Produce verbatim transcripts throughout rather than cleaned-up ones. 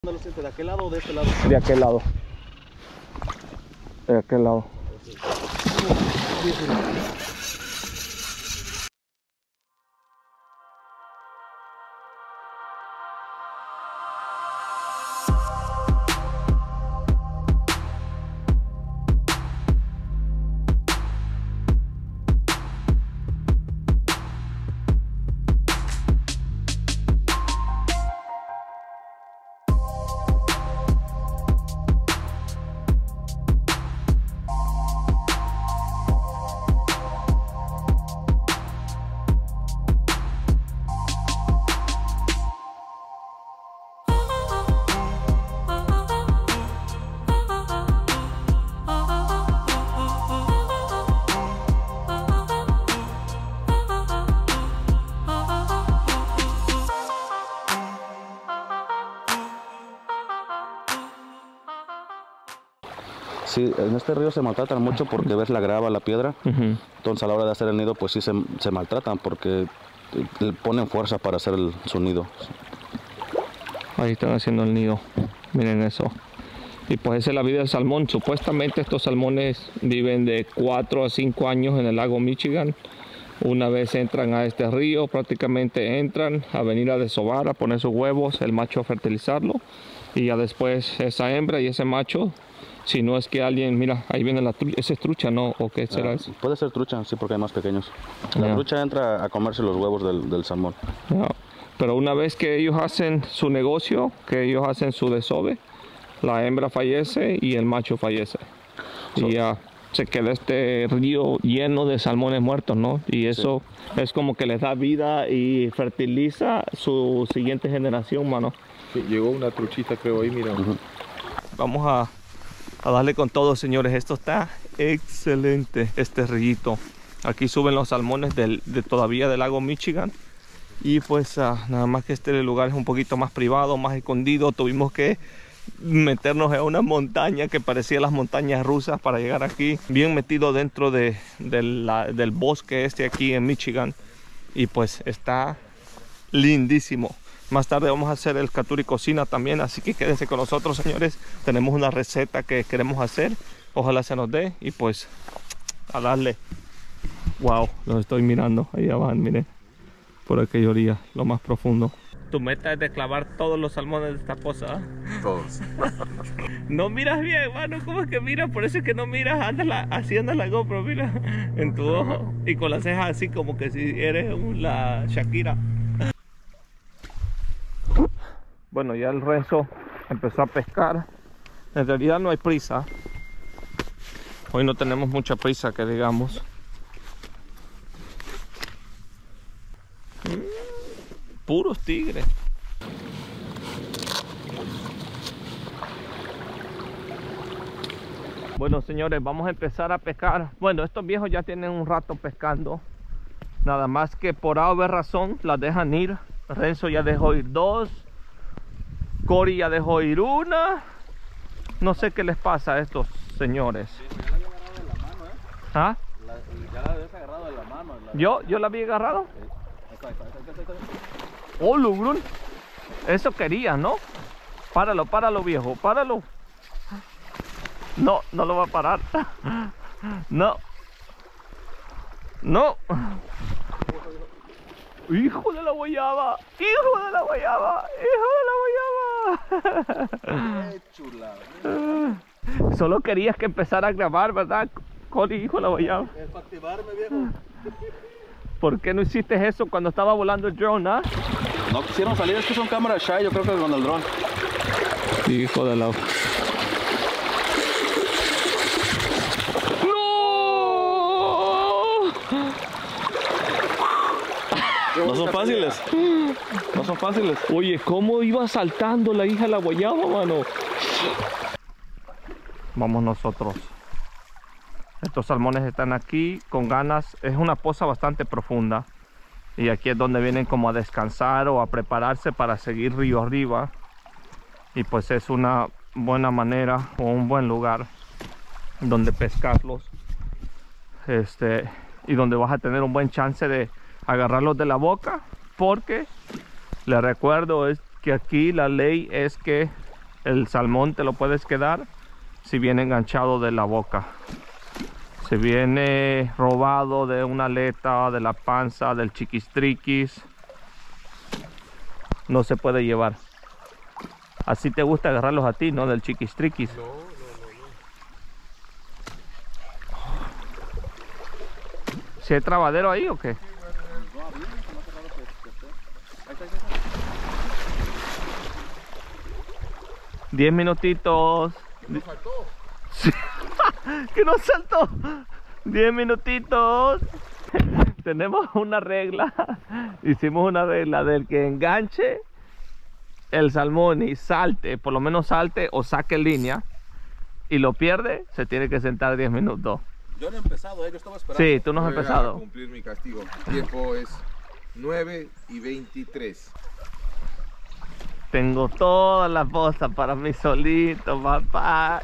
¿Dónde lo sientes? ¿De aquel lado o de este lado? De aquel lado. De aquel lado. Sí, en este río se maltratan mucho porque ves la grava, la piedra. Uh-huh. Entonces a la hora de hacer el nido pues sí se, se maltratan porque le ponen fuerza para hacer el, su nido. Ahí están haciendo el nido, miren eso. Y pues esa es la vida del salmón. Supuestamente estos salmones viven de cuatro a cinco años en el lago Michigan. Una vez entran a este río, prácticamente entran a venir a desovar, a poner sus huevos, el macho a fertilizarlo. Y ya después esa hembra y ese macho, si no es que alguien, mira, ahí viene la trucha, ¿esa es trucha, no? ¿O qué será ah, eso? Puede ser trucha, sí, porque hay más pequeños. La yeah. trucha entra a comerse los huevos del, del salmón. Yeah. Pero una vez que ellos hacen su negocio, que ellos hacen su desove, la hembra fallece y el macho fallece. So, y ya se queda este río lleno de salmones muertos, ¿no? Y eso sí. Es como que les da vida y fertiliza su siguiente generación, mano. Sí, llegó una truchita, creo, ahí, mira. Uh-huh. Vamos a... a darle con todo, señores. Esto está excelente, este rillito. Aquí suben los salmones del, de todavía del lago Michigan. Y pues uh, nada más que este lugar es un poquito más privado, más escondido. Tuvimos que meternos en una montaña que parecía las montañas rusas para llegar aquí. Bien metido dentro de, de la, del bosque este aquí en Michigan. Y pues está lindísimo. Más tarde vamos a hacer el Katuri Cocina también, así que quédense con nosotros, señores. Tenemos una receta que queremos hacer, ojalá se nos dé y pues a darle. Wow, los estoy mirando, allá van, miren, por aquella orilla, lo más profundo. Tu meta es de clavar todos los salmones de esta poza, ¿eh? Todos. No miras bien, mano, ¿cómo es que miras? Por eso es que no miras, anda la, así anda la GoPro, mira, en tu ojo y con las cejas así como que si eres un, la Shakira. Bueno, ya el Renzo empezó a pescar. En realidad no hay prisa. Hoy no tenemos mucha prisa, que digamos. Mm, puros tigres. Bueno, señores, vamos a empezar a pescar. Bueno, estos viejos ya tienen un rato pescando. Nada más que por haber razón las dejan ir. Renzo ya dejó ir dos. Cory ya dejó ir una. No sé qué les pasa a estos señores. Sí, ya la había agarrado de la mano, ¿eh? ¿Ah? La, ya la habías agarrado de la mano. La... ¿Yo? ¿Yo la había agarrado? Sí. Está, está, está, está, está. Oh, Lugrun. Eso quería, ¿no? Páralo, páralo, viejo. Páralo. No, no lo va a parar. No. No. ¡Hijo de la guayaba! ¡Hijo de la guayaba! ¡Hijo de la guayaba! ¡Qué chula! Solo querías que empezara a grabar, ¿verdad, Cory, hijo de la guayaba? Es para activarme, viejo. ¿Por qué no hiciste eso cuando estaba volando el drone, ah? No quisieron salir, es que son cámaras shy, yo creo que con el dron. Hijo de la... No son fáciles. No son fáciles. Oye, ¿cómo iba saltando la hija de la guayaba, mano? Vamos nosotros. Estos salmones están aquí con ganas. Es una poza bastante profunda. Y aquí es donde vienen como a descansar o a prepararse para seguir río arriba. Y pues es una buena manera o un buen lugar donde pescarlos. Este, y donde vas a tener un buen chance de agarrarlos de la boca, porque les recuerdo es que aquí la ley es que el salmón te lo puedes quedar si viene enganchado de la boca. Si viene robado de una aleta, de la panza, del chiquistriquis, no se puede llevar. Así te gusta agarrarlos a ti, ¿no? Del chiquistriquis. No, no, no, no. ¿Si hay trabadero ahí o qué? Diez minutitos. ¿Qué nos faltó? Sí. ¿Qué nos saltó? Diez minutitos. Tenemos una regla. Hicimos una regla del que enganche el salmón y salte, por lo menos salte o saque línea y lo pierde, se tiene que sentar diez minutos. Yo no he empezado, ¿eh? Yo estaba esperando. Sí, tú no has Voy a empezado. cumplir mi castigo. El tiempo es nueve y veintitrés. Tengo toda la posta para mí solito, papá.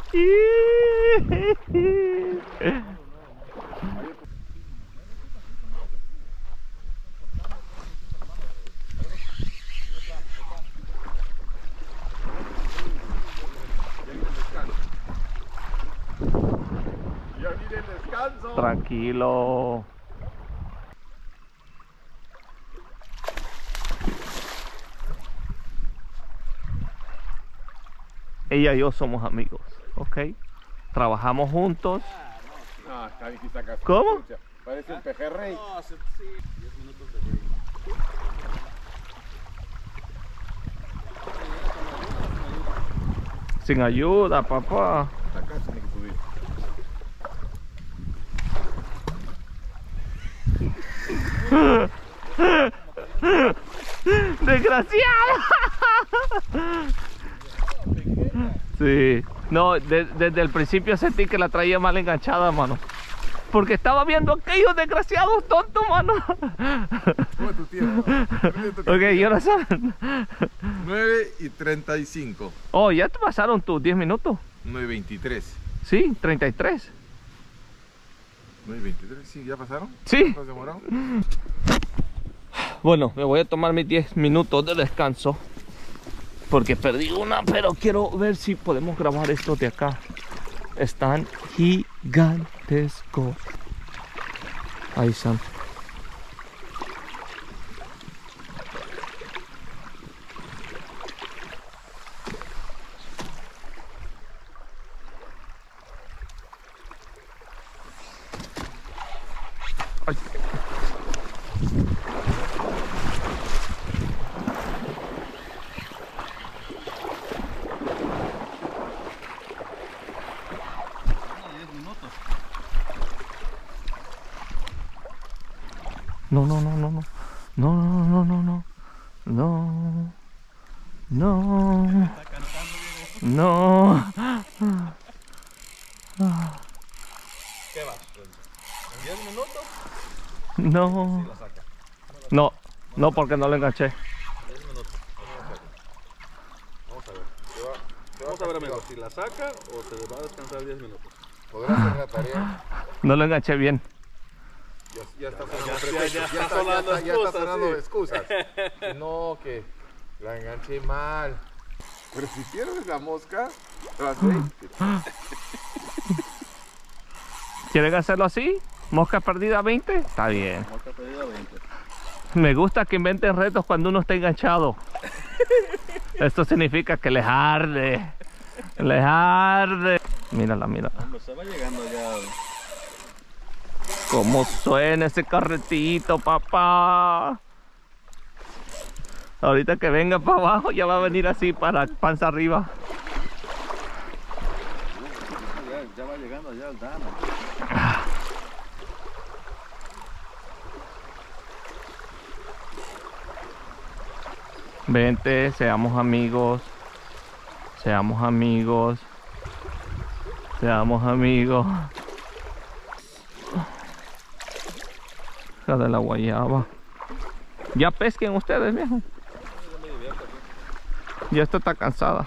Ya viene el descanso. Tranquilo. Ella y yo somos amigos, ¿ok? Trabajamos juntos. Ah, está difícil sacar. ¿Cómo? Parece un pejerrey. No, sí, diez minutos de break. Sin ayuda, papá. Acá tiene que subir. ¡Desgraciado! Sí. No, de- desde el principio sentí que la traía mal enganchada, mano. Porque estaba viendo aquellos desgraciados tontos, mano. ¿Cómo es tu tiempo? Ok, ¿y ahora son? nueve y treinta y cinco. Oh, ya te pasaron tus diez minutos. nueve y veintitrés. Sí, treinta y tres. nueve y veintitrés, sí, ¿ya pasaron? Sí. ¿Cuánto demoraron? Bueno, me voy a tomar mis diez minutos de descanso. Porque perdí una, pero quiero ver si podemos grabar esto de acá. Están gigantescos. Ahí están. Ay. No, no, no, no, no. No, no, no, no, no. No. No. No. ¿Qué va? ¿diez minutos? No. La saca. No, no, porque no lo enganché. diez minutos. Vamos a ver. Vamos a ver, amigo, si la saca o se va a descansar diez minutos. ¿Podrás hacer la tarea? No lo enganché bien. Ya, ya está sonando Ya- ya- pretextos, ya ya está está- sonando ya está- ya está excusas, sonando sí. excusas. Que no, que la enganché mal. Pero si pierdes la mosca, lo aceite. ¿Quieren hacerlo así? ¿Mosca perdida veinte? Está bien. Mosca perdida veinte. Me gusta que inventen retos cuando uno está enganchado. Esto significa que les arde. Les arde. Mírala, mírala. Hombre, se va llegando ya. Cómo suena ese carretito, papá. Ahorita que venga para abajo ya va a venir así para panza arriba. Ya, ya va llegando ya el Dana. Vente, seamos amigos. Seamos amigos. Seamos amigos. La de la guayaba. Ya pesquen ustedes, viejo. Ya esta está cansada.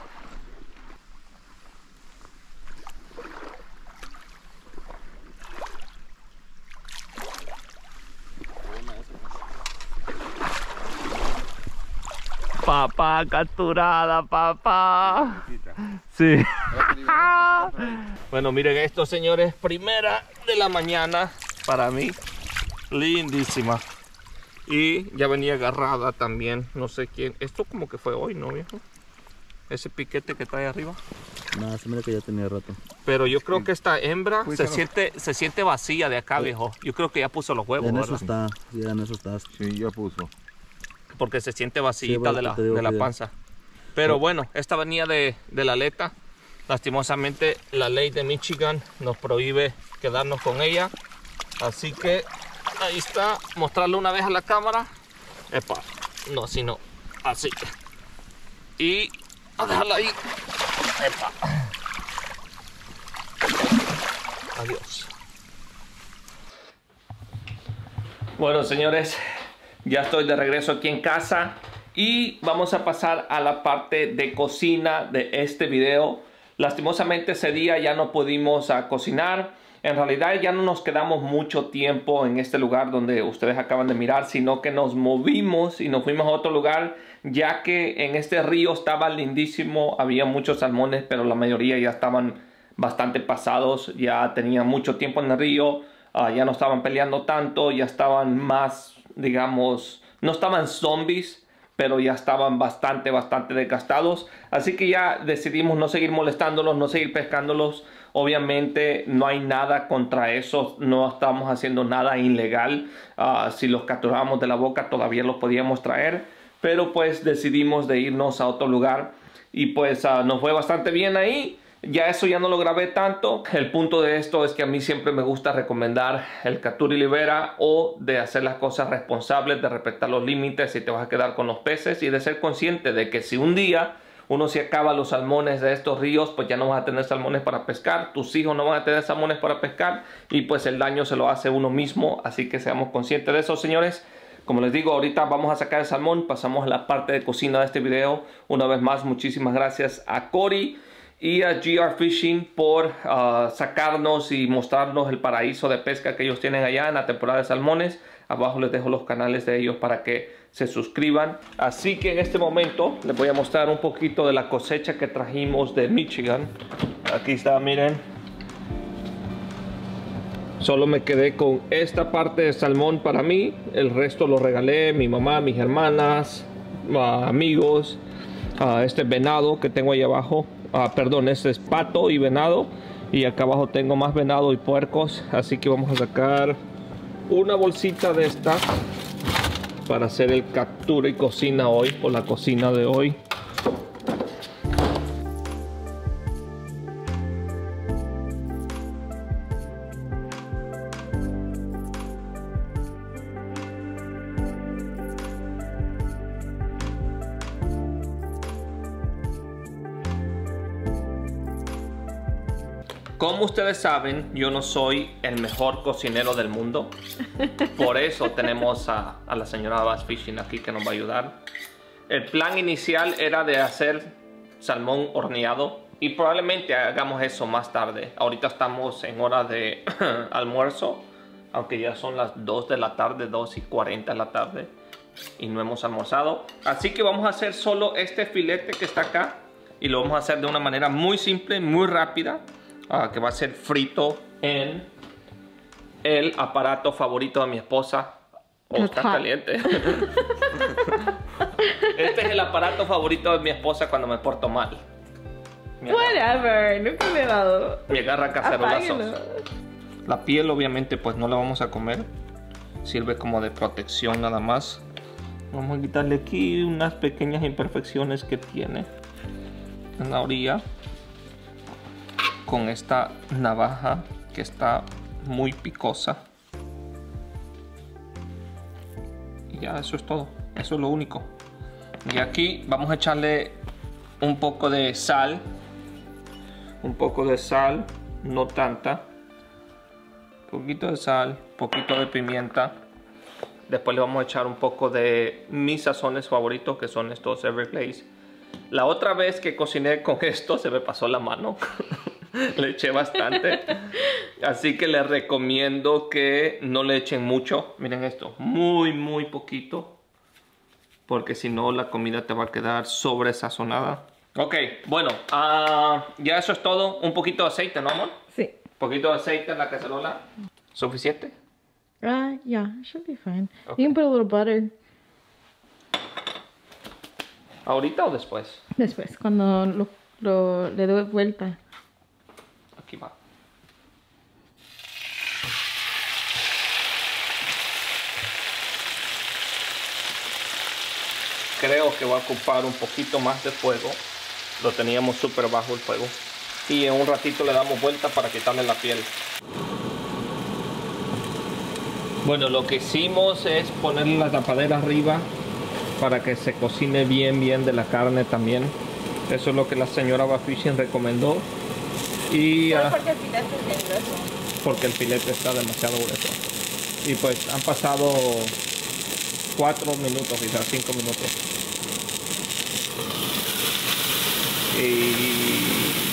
Papá, capturada, papá. Sí. Bueno, miren esto, señores. Primera de la mañana para mí. Lindísima. Y ya venía agarrada también. No sé quién. Esto como que fue hoy, ¿no, viejo? Ese piquete que está ahí arriba. Nada, se mira que ya tenía rato. Pero yo creo que esta hembra Pues se ya no. siente, se siente vacía de acá, viejo. Yo creo que ya puso los huevos, En ¿verdad? eso está, ya en eso está. Sí, ya puso. Porque se siente vacía Sí, bueno, de la, te digo de la que ya. panza. Pero bueno, esta venía de, de la aleta. Lastimosamente la ley de Michigan nos prohíbe quedarnos con ella. Así que ahí está, mostrarlo una vez a la cámara. Epa, no, sino así. Y a dejarla ahí. Epa. Adiós. Bueno, señores, ya estoy de regreso aquí en casa y vamos a pasar a la parte de cocina de este video. Lastimosamente ese día ya no pudimos uh, cocinar. En realidad ya no nos quedamos mucho tiempo en este lugar donde ustedes acaban de mirar, sino que nos movimos y nos fuimos a otro lugar, ya que en este río estaba lindísimo, había muchos salmones, pero la mayoría ya estaban bastante pasados, ya tenían mucho tiempo en el río, uh, ya no estaban peleando tanto, ya estaban más, digamos, no estaban zombies, pero ya estaban bastante, bastante desgastados. Así que ya decidimos no seguir molestándolos, no seguir pescándolos. Obviamente no hay nada contra eso, no estamos haciendo nada ilegal. Uh, si los capturamos de la boca todavía los podíamos traer, pero pues decidimos de irnos a otro lugar y pues uh, nos fue bastante bien ahí. Ya eso ya no lo grabé tanto. El punto de esto es que a mí siempre me gusta recomendar el captura y libera, o de hacer las cosas responsables, de respetar los límites si te vas a quedar con los peces, y de ser consciente de que si un día uno se acaba los salmones de estos ríos, pues ya no vas a tener salmones para pescar, tus hijos no van a tener salmones para pescar, y pues el daño se lo hace uno mismo. Así que seamos conscientes de eso, señores. Como les digo, ahorita vamos a sacar el salmón, pasamos a la parte de cocina de este video. Una vez más, muchísimas gracias a Cory y a G R Fishing por uh, sacarnos y mostrarnos el paraíso de pesca que ellos tienen allá en la temporada de salmones. Abajo les dejo los canales de ellos para que se suscriban. Así que en este momento les voy a mostrar un poquito de la cosecha que trajimos de Michigan. Aquí está, miren. Solo me quedé con esta parte de salmón para mí. El resto lo regalé, mi mamá, mis hermanas, uh, amigos. Uh, este venado que tengo ahí abajo. Ah, perdón, este es pato y venado, y acá abajo tengo más venado y puercos, así que vamos a sacar una bolsita de esta para hacer el captura y cocina hoy, o la cocina de hoy. Como ustedes saben, yo no soy el mejor cocinero del mundo. Por eso tenemos a, a la señora Bass Fishing aquí que nos va a ayudar. El plan inicial era de hacer salmón horneado y probablemente hagamos eso más tarde. Ahorita estamos en hora de almuerzo, aunque ya son las dos de la tarde, dos y cuarenta de la tarde, y no hemos almorzado. Así que vamos a hacer solo este filete que está acá, y lo vamos a hacer de una manera muy simple, muy rápida. Uh, que va a ser frito en el aparato favorito de mi esposa. Oh, está caliente. Este es el aparato favorito de mi esposa cuando me porto mal. Me Whatever, nunca me he dado. Me agarra cacerolazos. Apáguenlo. La piel obviamente pues no la vamos a comer. Sirve como de protección nada más. Vamos a quitarle aquí unas pequeñas imperfecciones que tiene en la orilla con esta navaja que está muy picosa. Y ya, eso es todo. Eso es lo único. Y aquí vamos a echarle un poco de sal. Un poco de sal, no tanta. Un poquito de sal, un poquito de pimienta. Después le vamos a echar un poco de mis sazones favoritos, que son estos Everglades. La otra vez que cociné con esto se me pasó la mano. Le eché bastante. Así que les recomiendo que no le echen mucho. Miren esto, muy muy poquito. porque si no la comida te va a quedar sobresazonada. Ok, bueno, uh, ya eso es todo. Un poquito de aceite, ¿no, amor? Sí. Un poquito de aceite en la cacerola. ¿Suficiente? Uh, yeah, it should be fine. Okay. You can put a little butter. ¿Ahorita o después? Después, cuando lo, lo, le doy vuelta. Aquí va. Creo que va a ocupar un poquito más de fuego. Lo teníamos súper bajo el fuego. Y en un ratito le damos vuelta para quitarle la piel. Bueno, lo que hicimos es ponerle la tapadera arriba para que se cocine bien, bien de la carne también. Eso es lo que la señora Bafishin recomendó. Y, Solo uh, porque el filete es bien grueso. porque el filete está demasiado grueso. Y pues han pasado cuatro minutos, quizás cinco minutos. Y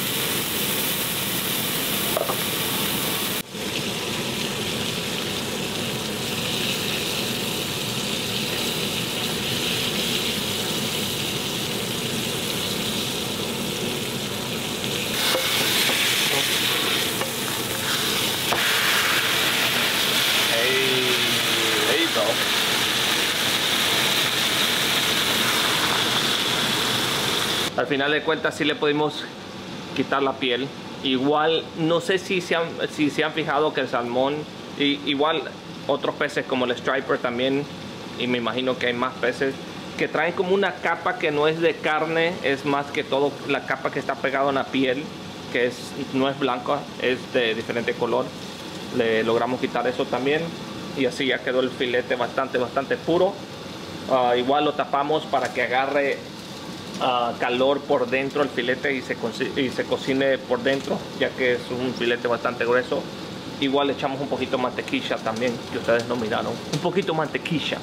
al final de cuentas sí le pudimos quitar la piel. Igual, no sé si se han, si se han fijado que el salmón, y, igual otros peces como el striper también, y me imagino que hay más peces, que traen como una capa que no es de carne, es más que todo la capa que está pegada en la piel, que es, no es blanca, es de diferente color. Le logramos quitar eso también, y así ya quedó el filete bastante, bastante puro. Uh, igual lo tapamos para que agarre Uh, calor por dentro el filete y se, y se cocine por dentro, ya que es un filete bastante grueso. Igual le echamos un poquito de mantequilla también, que ustedes no miraron. Un poquito de mantequilla.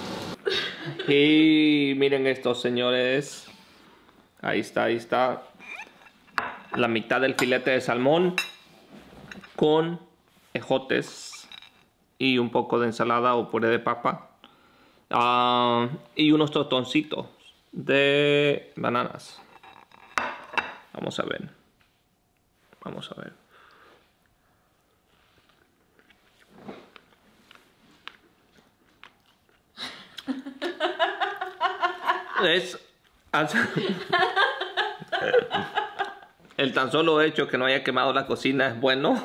Y miren esto, señores. Ahí está, ahí está. La mitad del filete de salmón con ejotes y un poco de ensalada o puré de papa. Uh, y unos tostoncitos de bananas. Vamos a ver. Vamos a ver. Es el tan solo hecho que no haya quemado la cocina es bueno.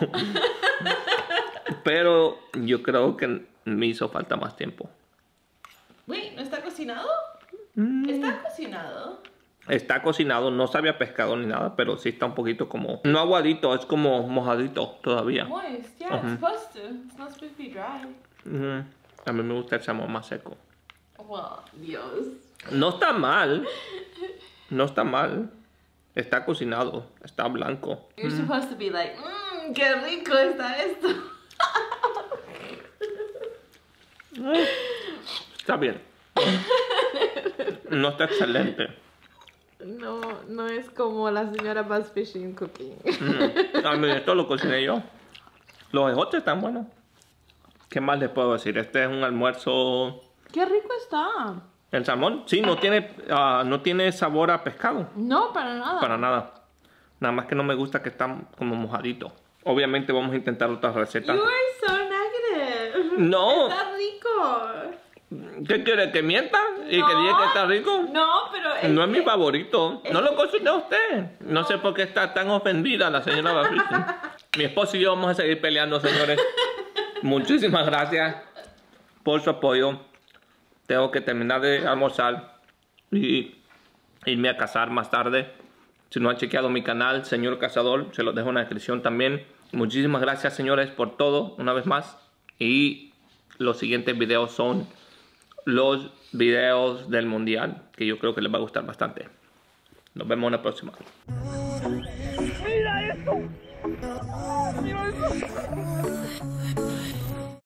Pero yo creo que me hizo falta más tiempo. Uy, ¿no está cocinado? Mm. ¿Está cocinado? Está cocinado, no sabe a pescado ni nada, pero sí está un poquito como... No aguadito, es como mojadito todavía. Moist, yeah, Uh-huh. it's supposed to. It's not supposed to be dry. Uh-huh. A mí me gusta el salmón más seco. Well, Dios. No está mal. No está mal. Está cocinado, está blanco. You're supposed to be like, mmm, qué rico está esto. Está bien. No está excelente. No, no es como la señora Bass Fishing Cooking. Mm. A mí esto lo cociné yo. Los ejotes están buenos. ¿Qué más les puedo decir? Este es un almuerzo... Qué rico está. ¿El salmón? Sí, no tiene, uh, no tiene sabor a pescado. No, para nada. Para nada. Nada más que no me gusta que está como mojadito. Obviamente vamos a intentar otras recetas. You are so negative. No. Está rico. ¿Qué quiere? ¿Que mienta? ¿Y No. que diga que está rico? No, pero... Es No es mi que- favorito. No lo cociné usted. No sé por qué está tan ofendida la señora Bafishin. Mi esposo y yo vamos a seguir peleando, señores. Muchísimas gracias por su apoyo. Tengo que terminar de almorzar y irme a cazar más tarde. Si no han chequeado mi canal, Señor Cazador, se los dejo en la descripción también. Muchísimas gracias, señores, por todo, una vez más. Y los siguientes videos son los videos del mundial, que yo creo que les va a gustar bastante. Nos vemos en la próxima. ¡Mira esto! ¡Mira esto!